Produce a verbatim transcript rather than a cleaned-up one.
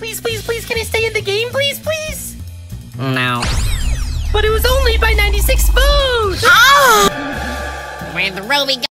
Please, please, please, can I stay in the game, please, please? No. But it was only by ninety-six votes! Oh! Where'd the Roby go?